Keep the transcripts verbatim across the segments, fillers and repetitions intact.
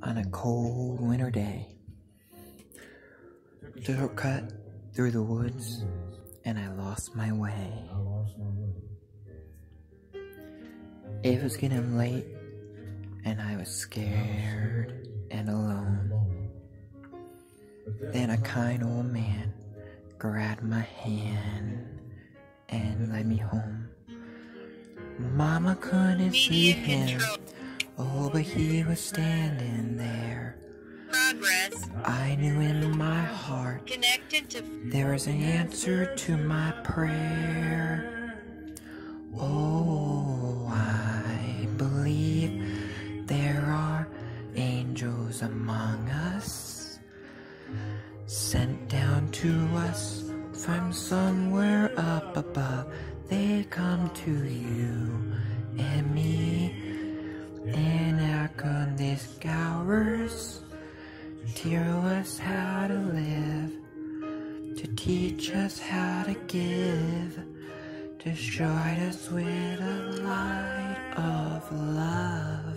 on a cold winter day. Took a cut through the woods, and I lost my way. It was getting late, and I was scared and alone. Then a kind old man grabbed my hand and led me home. Mama couldn't see him, oh, but he was standing there. Progress. I knew in my heart Connected to there was an answer to my prayer. Oh, I believe there are angels among us, sent down to us from somewhere up above. They come to you and me in our goodness hours, to teach us how to live, to teach us how to give, to stride us with a light of love.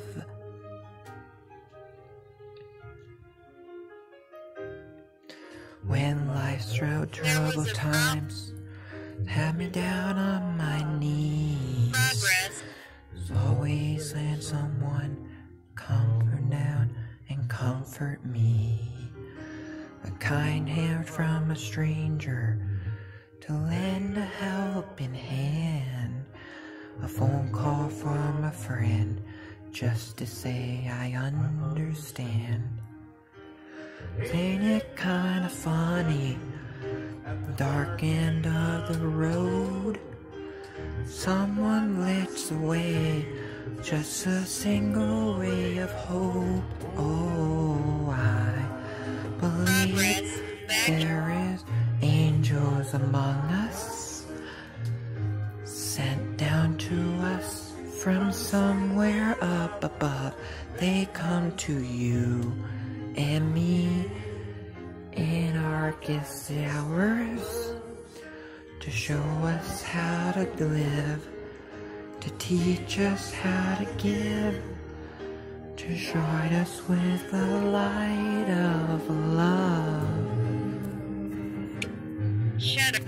When life's through troubled times had me down on my knees, progress. there's always let someone come down and comfort me. A kind hand from a stranger to lend a helping hand, a phone call from a friend just to say I understand. Ain't it kinda funny, dark end of the road, someone lets away just a single ray of hope. Oh, I believe there is angels among us, sent down to us from somewhere up above. They come to you and me in our darkest hours, to show us how to live, to teach us how to give, to shine us with the light of love. Shut up.